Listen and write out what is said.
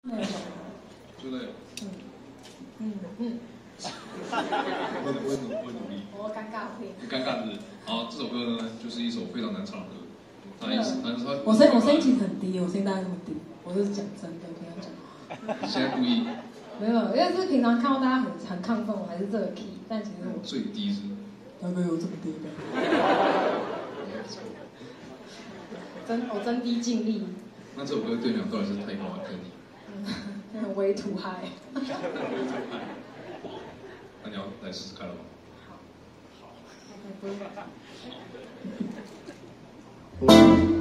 就那个。我会努力。 我尴尬会。 尴尬是。好，这首歌呢，就是一首非常难唱的歌。 我声音其实很低，我声音大概那么低，我是讲真的，跟他讲。 现在故意。 没有，因为是平常看到大家很亢奋，我还是这个 key， 但其实我最低是。 大概有这么低吧。我真低尽力。 那这首歌对你讲到底是太高还是太低 ？Way too high。 那你要来试试看了吗？ 好。